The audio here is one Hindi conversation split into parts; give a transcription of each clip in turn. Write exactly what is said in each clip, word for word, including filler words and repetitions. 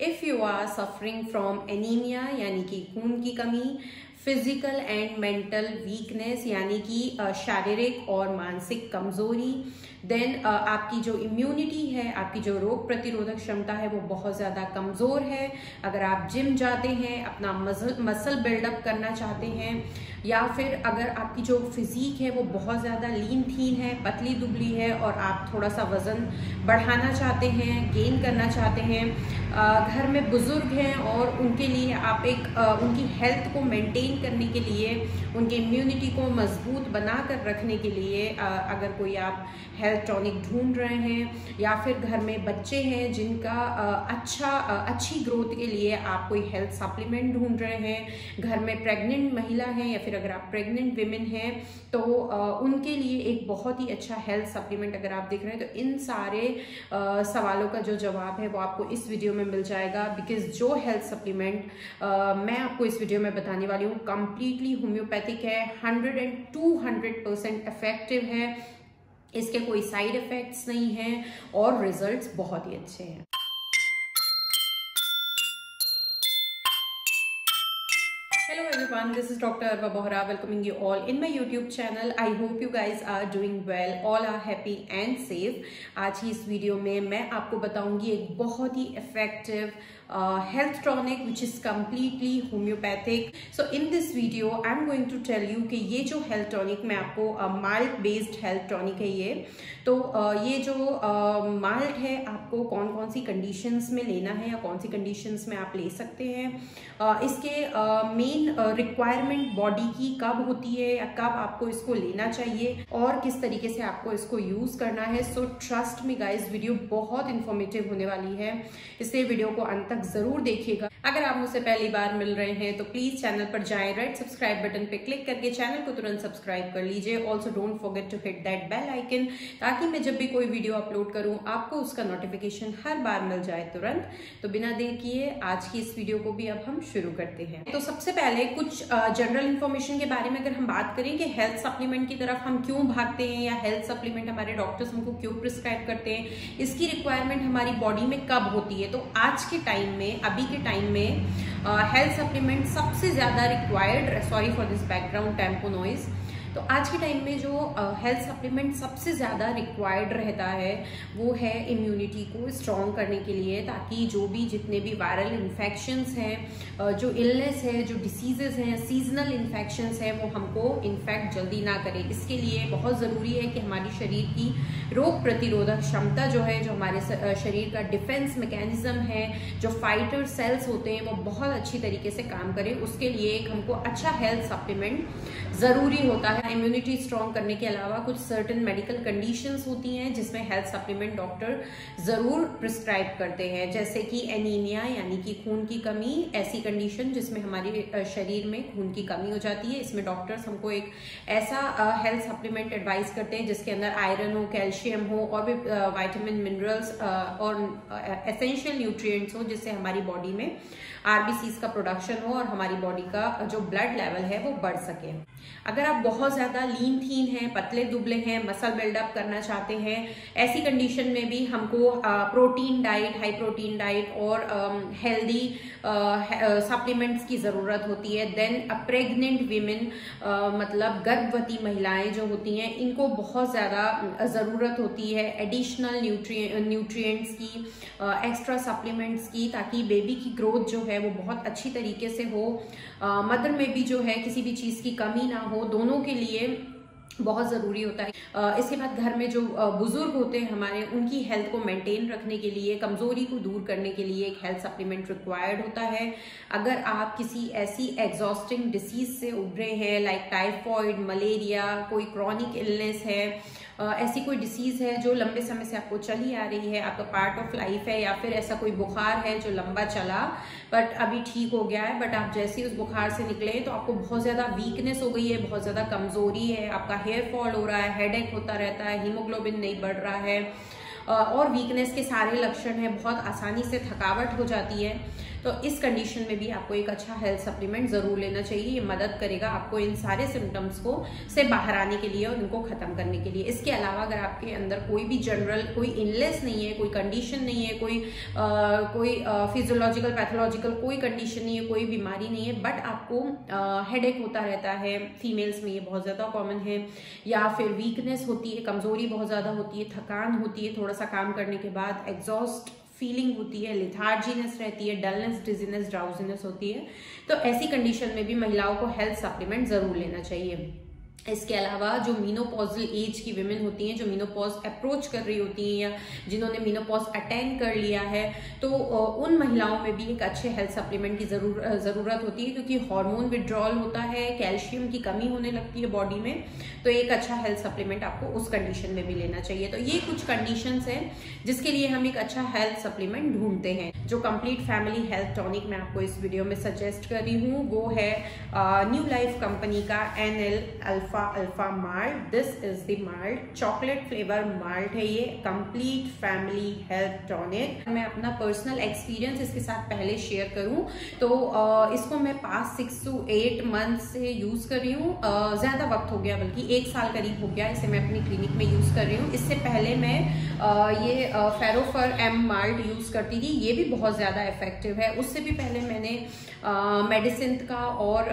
If you are suffering from anaemia यानी कि खून की कमी, फिजिकल एंड मेंटल वीकनेस यानी कि शारीरिक और मानसिक कमजोरी, देन uh, आपकी जो इम्यूनिटी है, आपकी जो रोग प्रतिरोधक क्षमता है वो बहुत ज़्यादा कमज़ोर है। अगर आप जिम जाते हैं, अपना मसल मसल बिल्डअप करना चाहते हैं, या फिर अगर आपकी जो फिजिक है वो बहुत ज़्यादा लीन थीन है, पतली दुबली है और आप थोड़ा सा वज़न बढ़ाना चाहते हैं, गेन करना चाहते हैं, घर में बुजुर्ग हैं और उनके लिए आप एक उनकी हेल्थ को मेंटेन करने के लिए, उनकी इम्यूनिटी को मजबूत बना कर रखने के लिए अगर कोई आप हेल्थ टॉनिक ढूंढ रहे हैं, या फिर घर में बच्चे हैं जिनका अच्छा अच्छी ग्रोथ के लिए आप कोई हेल्थ सप्लीमेंट ढूंढ रहे हैं, घर में प्रेग्नेंट महिला है या फिर अगर आप प्रेग्नेंट विमेन हैं तो उनके लिए एक बहुत ही अच्छा हेल्थ सप्लीमेंट अगर आप देख रहे हैं, तो इन सारे सवालों का जो जवाब है वो आपको इस वीडियो में मिल जाएगा। बिकॉज जो हेल्थ सप्लीमेंट मैं आपको इस वीडियो में बताने वाली हूँ कंप्लीटली होम्योपैथिक है, hundred and two hundred percent effective है, इसके कोई साइड इफेक्ट्स नहीं हैं और रिजल्ट्स बहुत ही अच्छे हैं। Hello everyone, this is Doctor Arwa Bohra welcoming you all in my YouTube channel. I hope you guys are doing well, all are happy and safe. आज ही इस वीडियो में मैं आपको बताऊंगी एक बहुत ही effective uh, health tonic which is completely homeopathic. So in this video I'm going to tell you कि ये जो health tonic मैं आपको uh, malt based health tonic है ये, तो uh, ये जो uh, malt है आपको कौन कौन सी conditions में लेना है या कौन सी conditions में आप ले सकते हैं, uh, इसके मेन रिक्वायरमेंट बॉडी की कब होती है या कब आपको इसको लेना चाहिए और किस तरीके से आपको इसको यूज करना है। So trust me guys, video बहुत इंफॉर्मेटिव होने वाली है, इसलिए वीडियो को अंत तक जरूर देखिएगा। अगर आप मुझसे पहली बार मिल रहे हैं तो प्लीज चैनल पर जाएं, रेड सब्सक्राइब बटन पे क्लिक करके चैनल को तुरंत सब्सक्राइब कर लीजिए। Also don't forget to hit that bell icon, ताकि मैं जब भी कोई वीडियो अपलोड करूं आपको उसका नोटिफिकेशन हर बार मिल जाए तुरंत। तो बिना देर किए आज की इस वीडियो को भी अब हम शुरू करते हैं। तो सबसे पहले कुछ जनरल इंफॉर्मेशन के बारे में अगर हम बात करें कि हेल्थ सप्लीमेंट की तरफ हम क्यों भागते हैं या हेल्थ सप्लीमेंट हमारे डॉक्टर्स हमको क्यों प्रिस्क्राइब करते हैं, इसकी रिक्वायरमेंट हमारी बॉडी में कब होती है। तो आज के टाइम में, अभी के टाइम में हेल्थ सप्लीमेंट सबसे ज्यादा required, sorry for this background tempo noise, तो आज के टाइम में जो हेल्थ uh, सप्लीमेंट सबसे ज़्यादा रिक्वायर्ड रहता है वो है इम्यूनिटी को स्ट्रॉन्ग करने के लिए, ताकि जो भी जितने भी वायरल इन्फेक्शंस हैं, uh, जो इलनेस है, जो डिसीजेस हैं, सीजनल इन्फेक्शंस हैं, वो हमको इन्फेक्ट जल्दी ना करें। इसके लिए बहुत ज़रूरी है कि हमारी शरीर की रोग प्रतिरोधक क्षमता जो है, जो हमारे शरीर का डिफेंस मैकेनिज्म है, जो फाइटर सेल्स होते हैं, वो बहुत अच्छी तरीके से काम करें। उसके लिए एक हमको अच्छा हेल्थ सप्लीमेंट ज़रूरी होता है। इम्यूनिटी स्ट्रॉन्ग करने के अलावा कुछ सर्टेन मेडिकल कंडीशंस होती हैं जिसमें हेल्थ सप्लीमेंट डॉक्टर जरूर प्रिस्क्राइब करते हैं, जैसे कि एनीमिया यानी कि खून की कमी, ऐसी कंडीशन जिसमें हमारे शरीर में खून की कमी हो जाती है। इसमें डॉक्टर्स हमको एक ऐसा हेल्थ सप्लीमेंट एडवाइस करते हैं जिसके अंदर आयरन हो, कैल्शियम हो और भी वाइटामिन, मिनरल्स और एसेंशियल न्यूट्रिएंट्स हो, जिससे हमारी बॉडी में आरबीसीज का प्रोडक्शन हो और हमारी बॉडी का जो ब्लड लेवल है वो बढ़ सके। अगर आप बहुत ज्यादा लीन थीन हैं, पतले दुबले हैं, मसल बिल्डअप करना चाहते हैं, ऐसी कंडीशन में भी हमको protein diet, high protein diet और हेल्दी सप्लीमेंट्स की जरूरत होती है। देन प्रेग्नेंट वीमेन, मतलब गर्भवती महिलाएं जो होती हैं, इनको बहुत ज्यादा जरूरत होती है एडिशनल न्यूट्रिएंट्स की, एक्स्ट्रा सप्लीमेंट्स की, ताकि बेबी की ग्रोथ जो है वो बहुत अच्छी तरीके से हो, मदर में भी जो है किसी भी चीज की कमी ना हो, दोनों के लिए बहुत ज़रूरी होता है। इसके बाद घर में जो बुजुर्ग होते हैं हमारे, उनकी हेल्थ को मेंटेन रखने के लिए, कमजोरी को दूर करने के लिए एक हेल्थ सप्लीमेंट रिक्वायर्ड होता है। अगर आप किसी ऐसी एग्जॉस्टिंग डिसीज से उभरे हैं, लाइक टाइफॉइड, मलेरिया, कोई क्रॉनिक इलनेस है, ऐसी कोई डिसीज है जो लंबे समय से आपको चली आ रही है, आपका पार्ट ऑफ लाइफ है, या फिर ऐसा कोई बुखार है जो लंबा चला बट अभी ठीक हो गया है, बट आप जैसे ही उस बुखार से निकले तो आपको बहुत ज्यादा वीकनेस हो गई है, बहुत ज्यादा कमजोरी है, आपका हेयर फॉल हो रहा है, हेडेक होता रहता है, हीमोग्लोबिन नहीं बढ़ रहा है और वीकनेस के सारे लक्षण हैं, बहुत आसानी से थकावट हो जाती है, तो इस कंडीशन में भी आपको एक अच्छा हेल्थ सप्लीमेंट जरूर लेना चाहिए। ये मदद करेगा आपको इन सारे सिम्टम्स को से बाहर आने के लिए और इनको खत्म करने के लिए। इसके अलावा अगर आपके अंदर कोई भी जनरल कोई इलनेस नहीं है, कोई कंडीशन नहीं है, कोई आ, कोई फिजियोलॉजिकल पैथोलॉजिकल कोई कंडीशन नहीं है, कोई बीमारी नहीं है, बट आपको हेडेक होता रहता है, फीमेल्स में ये बहुत ज्यादा कॉमन है, या फिर वीकनेस होती है, कमजोरी बहुत ज्यादा होती है, थकान होती है, थोड़ा सा काम करने के बाद एग्जॉस्ट फीलिंग होती है, लिथार्जीनेस रहती है, डलनेस, डिजीनेस, ड्राउजीनेस होती है, तो ऐसी कंडीशन में भी महिलाओं को हेल्थ सप्लीमेंट जरूर लेना चाहिए। इसके अलावा जो मीनोपॉजल एज की विमेन होती हैं, जो मीनोपॉज अप्रोच कर रही होती हैं या जिन्होंने मीनोपॉज अटेंड कर लिया है, तो उन महिलाओं में भी एक अच्छे हेल्थ सप्लीमेंट की जरूर जरूरत होती है, क्योंकि हार्मोन विड्रॉल होता है, कैल्शियम की कमी होने लगती है बॉडी में, तो एक अच्छा हेल्थ सप्लीमेंट आपको उस कंडीशन में भी लेना चाहिए। तो ये कुछ कंडीशंस हैं जिसके लिए हम एक अच्छा हेल्थ सप्लीमेंट ढूंढते हैं। जो कंप्लीट फैमिली हेल्थ टॉनिक मैं आपको इस वीडियो में सजेस्ट कर रही हूँ वो है न्यू लाइफ कंपनी का N L alpha alpha malt. This is the malt, chocolate flavour malt है ये, कंप्लीट फैमिली हेल्थ टॉनिक। मैं अपना पर्सनल एक्सपीरियंस इसके साथ पहले शेयर करूं तो uh, इसको मैं past six to eight month से यूज कर रही हूँ। uh, ज्यादा वक्त हो गया, बल्कि एक साल करीब हो गया इसे मैं अपनी क्लिनिक में यूज कर रही हूँ। इससे पहले मैं uh, ये फेरोफर एम माल्ट यूज करती थी, ये भी बहुत ज्यादा इफेक्टिव है। उससे भी पहले मैंने मेडिसिन uh, का और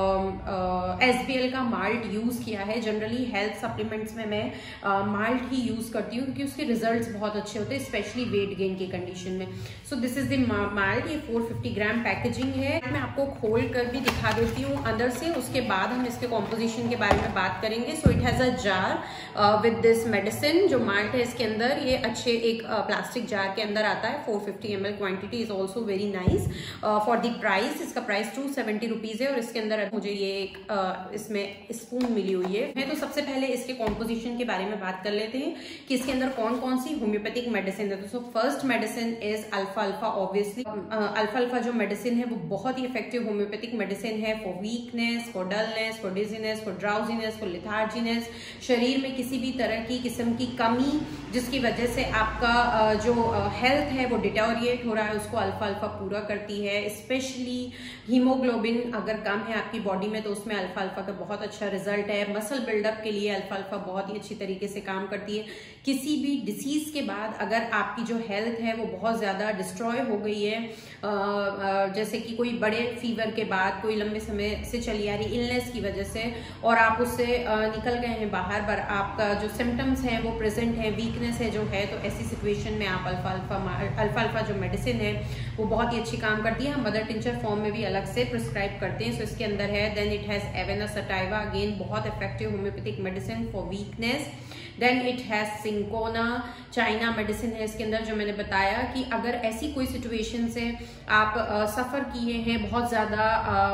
एस बी एल का माल्ट यूज किया है। जनरली हेल्थ सप्लीमेंट्स में मैं माल्ट uh, ही यूज करती हूँ क्योंकि उसके रिजल्ट्स बहुत अच्छे होते हैं, स्पेशली वेट गेन की कंडीशन में। So this is the malt, ये फोर फिफ्टी ग्राम पैकेजिंग है। मैं आपको खोल कर भी दिखा देती हूँ अंदर से, उसके बाद हम इसके कॉम्पोजिशन के बारे में बात करेंगे। So it has a jar with this medicine. जो माल्ट है इसके अंदर ये अच्छे एक प्लास्टिक uh, जार के अंदर आता है। Four fifty M L quantity is also very nice for the price. इसका प्राइस टू सेवेंटी रुपीज है और इसके अंदर मुझे ये एक uh, इसमें स्पून मिली हुई है। तो सबसे पहले इसके कॉम्पोजिशन के बारे में बात कर लेते हैं कि इसके अंदर कौन कौन सी होम्योपैथिक मेडिसिन है। तो so first medicine is alpha alpha. Obviously alpha alpha जो मेडिसिन है वो बहुत ही इफेक्टिव होम्योपैथिक मेडिसिन है for weakness, for dullness, for dizziness, for drowsiness, for letharginess. शरीर में किसी भी तरह की किस्म की कमी जिसकी वजह से आपका जो हेल्थ है वो डिटोरिएट हो रहा है, उसको अल्फा अल्फा पूरा करती है। स्पेशली हीमोग्लोबिन अगर कम है आपकी बॉडी में तो उसमें अल्फा अल्फा का बहुत अच्छा रिजल्ट है। मसल बिल्डअप के लिए अल्फा अल्फा बहुत ही अच्छी तरीके से काम करती है। किसी भी डिसीज के बाद अगर आपकी जो हेल्थ है वो बहुत ज्यादा डिस्ट्रॉय हो गई है, आ, आ, जैसे कि कोई बड़े फीवर के बाद, कोई लंबे समय से चली आ रही इलनेस की वजह से और आप उससे निकल गए हैं बाहर, पर आपका जो सिम्टम्स हैं वो प्रेजेंट है, वीकनेस है जो है, तो ऐसी सिचुएशन में आप अल्फा अल्फा अल्फा अल्फा जो मेडिसिन है वो बहुत ही अच्छी काम करती है। हम मदर टिंचर फॉर्म में भी अलग से प्रिस्क्राइब करते हैं। सो इसके अंदर है। Then it has avena sativa, again बहुत effective homeopathic medicine for weakness. Then it has cinchona, China medicine है इसके अंदर, जो मैंने बताया कि अगर ऐसी कोई सिचुएशन से आप सफर किए हैं बहुत ज्यादा,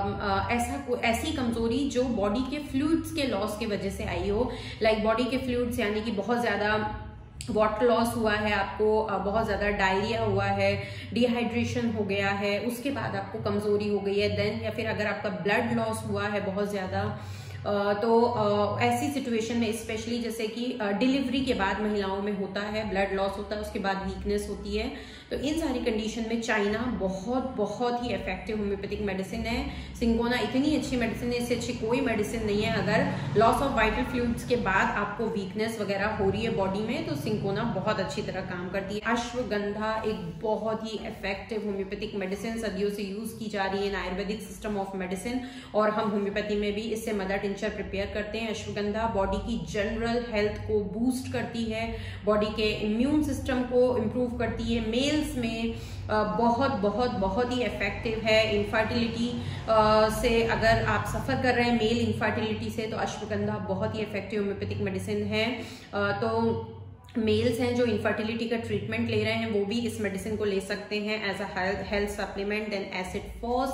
ऐसा ऐसी कमजोरी जो बॉडी के फ्लूइड्स के लॉस की वजह से आई हो, लाइक बॉडी के फ्लूइड्स यानी कि बहुत ज्यादा वाटर लॉस हुआ है आपको, बहुत ज्यादा डायरिया हुआ है, डिहाइड्रेशन हो गया है, उसके बाद आपको कमजोरी हो गई है, देन या फिर अगर आपका ब्लड लॉस हुआ है बहुत ज्यादा, तो ऐसी सिचुएशन में स्पेशली जैसे कि डिलीवरी के बाद महिलाओं में होता है, ब्लड लॉस होता है, उसके बाद वीकनेस होती है, तो इन सारी कंडीशन में चाइना बहुत बहुत ही इफेक्टिव होम्योपैथिक मेडिसिन है। सिंकोना इतनी अच्छी मेडिसिन है, इससे अच्छी कोई मेडिसिन नहीं है। अगर लॉस ऑफ वाइटल फ्लूइड्स के बाद आपको वीकनेस वगैरह हो रही है बॉडी में तो सिंकोना बहुत अच्छी तरह काम करती है। अश्वगंधा एक बहुत ही इफेक्टिव होम्योपैथिक मेडिसिन सदियों से यूज की जा रही है in ayurvedic system of medicine, और हम होम्योपैथी में भी इससे मदर टिंचर प्रिपेयर करते हैं। अश्वगंधा बॉडी की जनरल हेल्थ को बूस्ट करती है, बॉडी के इम्यून सिस्टम को इम्प्रूव करती है। मेल में बहुत बहुत बहुत ही इफेक्टिव है। इनफर्टिलिटी से अगर आप सफर कर रहे हैं मेल इनफर्टिलिटी से तो अश्वगंधा बहुत ही इफेक्टिव होम्योपैथिक मेडिसिन है। तो मेल्स हैं जो इनफर्टिलिटी का ट्रीटमेंट ले रहे हैं वो भी इस मेडिसिन को ले सकते हैं as a health supplement. And acid phos,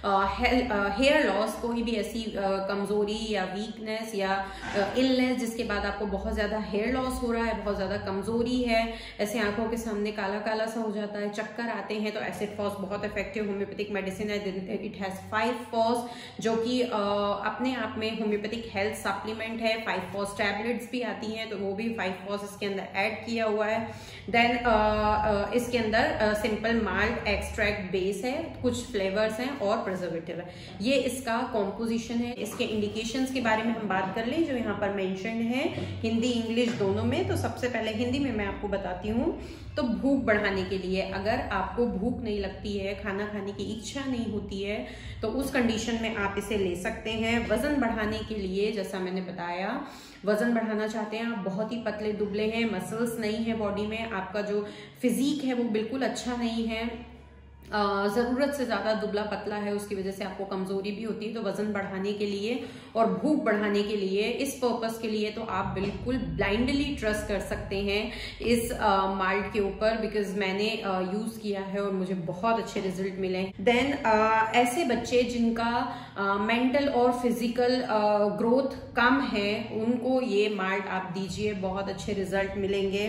hair loss, कोई भी ऐसी uh, कमजोरी या वीकनेस या इलनेस uh, जिसके बाद आपको बहुत ज्यादा हेयर लॉस हो रहा है, बहुत ज्यादा कमजोरी है, ऐसे आंखों के सामने काला काला सा हो जाता है, चक्कर आते हैं, तो एसिड फॉस बहुत इफेक्टिव होम्योपैथिक मेडिसिन है। इट हैज फाइव फॉस जो कि uh, अपने आप में होम्योपैथिक हेल्थ सप्लीमेंट है। फाइव फॉस टैबलेट्स भी आती हैं तो वो भी फाइव फॉस इसके अंदर अंदर ऐड किया हुआ है। देन इसके अंदर सिंपल माल्ट एक्सट्रैक्ट बेस है, कुछ फ्लेवर्स हैं और प्रिजर्वेटिव है। ये इसका कॉम्पोजिशन है। इसके इंडिकेशंस के बारे में हम बात कर लें जो यहाँ पर मेंशन है हिंदी इंग्लिश दोनों में। तो सबसे पहले हिंदी में मैं आपको बताती हूँ। तो भूख बढ़ाने के लिए, अगर आपको भूख नहीं लगती है, खाना खाने की इच्छा नहीं होती है, तो उस कंडीशन में आप इसे ले सकते हैं। वजन बढ़ाने के लिए, जैसा मैंने बताया, वजन बढ़ाना चाहते हैं आप, बहुत ही पतले दुबले हैं, मसल्स नहीं है बॉडी में, आपका जो फिजिक है वो बिल्कुल अच्छा नहीं है, ज़रूरत से ज़्यादा दुबला पतला है, उसकी वजह से आपको कमज़ोरी भी होती है। तो वज़न बढ़ाने के लिए और भूख बढ़ाने के लिए, इस पर्पस के लिए तो आप बिल्कुल ब्लाइंडली ट्रस्ट कर सकते हैं इस माल्ट के ऊपर, बिकॉज मैंने यूज़ किया है और मुझे बहुत अच्छे रिजल्ट मिले। देन ऐसे बच्चे जिनका मेंटल और फिजिकल ग्रोथ कम है, उनको ये माल्ट आप दीजिए, बहुत अच्छे रिजल्ट मिलेंगे।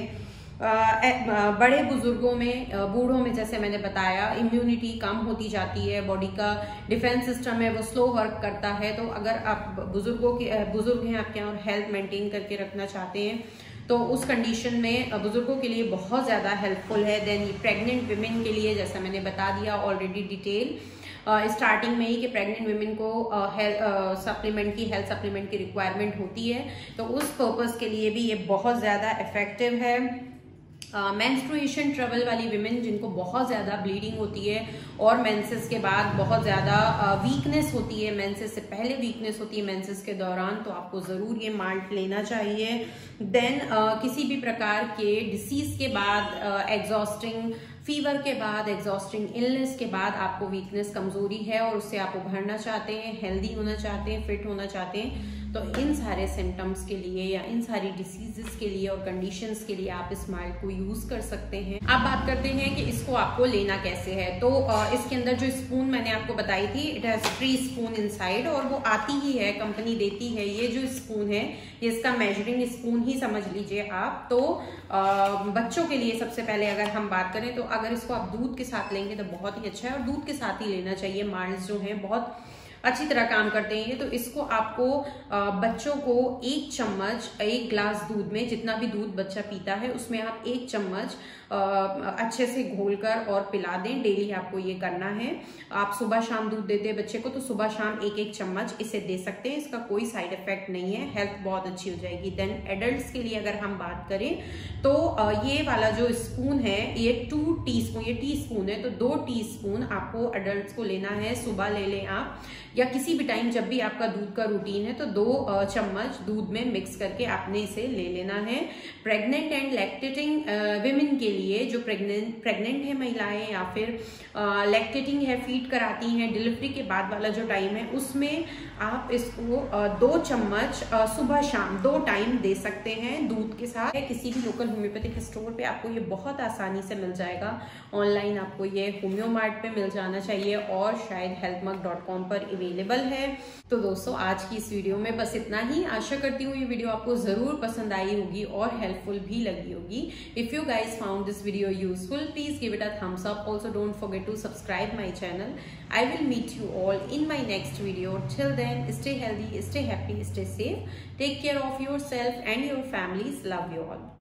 Uh, बड़े बुजुर्गों में, बूढ़ों में, जैसे मैंने बताया, इम्यूनिटी कम होती जाती है, बॉडी का डिफेंस सिस्टम है वो स्लो वर्क करता है। तो अगर आप बुजुर्गों के बुजुर्ग हैं आपके यहाँ और हेल्थ मेंटेन करके रखना चाहते हैं तो उस कंडीशन में बुजुर्गों के लिए बहुत ज़्यादा हेल्पफुल है। देन प्रेग्नेंट विमेन के लिए, जैसा मैंने बता दिया ऑलरेडी डिटेल स्टार्टिंग uh, में ही कि प्रेग्नेंट विमेन को हेल्थ सप्लीमेंट की हेल्थ सप्लीमेंट की रिक्वायरमेंट होती है, तो उस पर्पस के लिए भी ये बहुत ज़्यादा इफेक्टिव है। मेंस्ट्रुएशन ट्रबल वाली विमेन जिनको बहुत ज़्यादा ब्लीडिंग होती है और मेंसेस के बाद बहुत ज़्यादा वीकनेस होती है, मेंसेस से पहले वीकनेस होती है, मेंसेस के दौरान, तो आपको ज़रूर ये माल्ट लेना चाहिए। देन uh, किसी भी प्रकार के डिसीज के बाद, एग्जॉस्टिंग फीवर के बाद, एग्जॉस्टिंग इलनेस के बाद आपको वीकनेस कमजोरी है और उससे आप उभरना चाहते हैं, हेल्दी होना चाहते हैं, फिट होना चाहते हैं, तो इन सारे सिम्टम्स के लिए या इन सारी डिसीजेस के लिए और कंडीशंस के लिए आप इस माल्ट को यूज कर सकते हैं। अब बात करते हैं कि इसको आपको लेना कैसे है। तो इसके अंदर जो स्पून मैंने आपको बताई थी, it has three spoon inside, और वो आती ही है, कंपनी देती है। ये जो स्पून है ये इसका मेजरिंग स्पून ही समझ लीजिए आप। तो आ, बच्चों के लिए सबसे पहले अगर हम बात करें तो अगर इसको आप दूध के साथ लेंगे तो बहुत ही अच्छा है, और दूध के साथ ही लेना चाहिए। माल्ट्स जो हैं बहुत अच्छी तरह काम करते हैं। तो इसको आपको बच्चों को एक चम्मच, एक ग्लास दूध में, जितना भी दूध बच्चा पीता है उसमें आप एक चम्मच अच्छे से घोलकर और पिला दें। डेली आपको ये करना है। आप सुबह शाम दूध देते हैं बच्चे को तो सुबह शाम एक एक चम्मच इसे दे सकते हैं। इसका कोई साइड इफेक्ट नहीं है, हेल्थ बहुत अच्छी हो जाएगी। देन एडल्ट्स के लिए अगर हम बात करें तो ये वाला जो स्पून है ये टू टीस्पून, ये टी स्पून है तो दो टीस्पून आपको एडल्ट्स को लेना है। सुबह ले लें आप, या किसी भी टाइम जब भी आपका दूध का रूटीन है तो दो चम्मच दूध में मिक्स करके आपने इसे ले लेना है। प्रेग्नेंट एंड लैक्टेटिंग विमेन के लिए, जो प्रेग्नेंट प्रेग्नेंट है महिलाएं या फिर लैक्टेटिंग है, फीड कराती हैं, डिलीवरी के बाद वाला जो टाइम है उसमें आप इसको दो चम्मच सुबह शाम दो टाइम दे सकते हैं दूध के साथ। किसी भी लोकल होम्योपैथिक स्टोर पे आपको ये बहुत आसानी से मिल जाएगा। ऑनलाइन आपको ये होम्यो मार्ट पे मिल जाना चाहिए और शायद हेल्थ मग डॉट कॉम पर अवेलेबल है। तो दोस्तों आज की इस वीडियो में बस इतना ही। आशा करती हूँ ये वीडियो आपको जरूर पसंद आई होगी और हेल्पफुल भी लगी होगी। If you guys found this video useful, please give it a thumbs up. Also don't forget to subscribe my channel. I will meet you all in my next video. Till then, stay healthy, stay happy, stay safe. Take care of yourself and your families. Love you all.